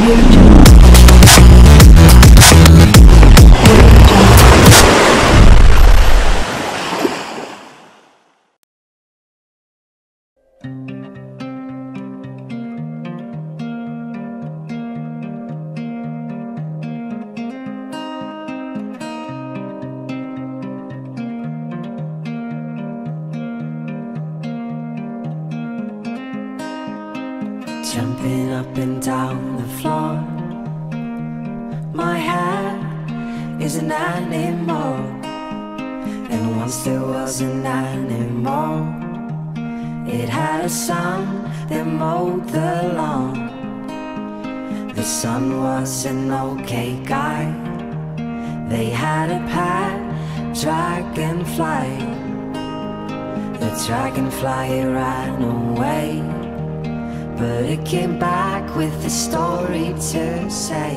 Jumping up and down the floor. My head is an animal, and once there was an animal. It had a son that mowed the lawn. The son was an okay guy. They had a pet dragonfly. The dragonfly ran away, but it came back with a story to say.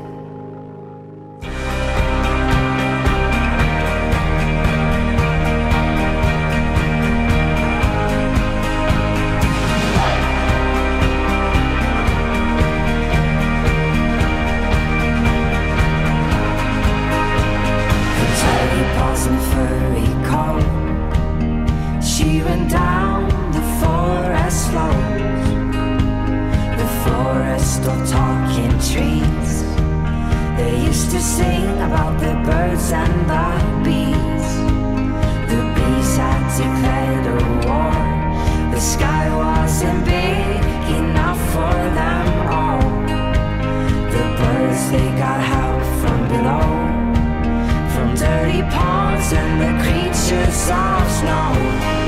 The tiny paws and furry coat, she ran down the forest slopes. The forest of talking trees, they used to sing about the birds and the bees. The bees had declared a war. The sky wasn't big enough for them all. The birds, they got help from below, from dirty ponds and the creatures of snow.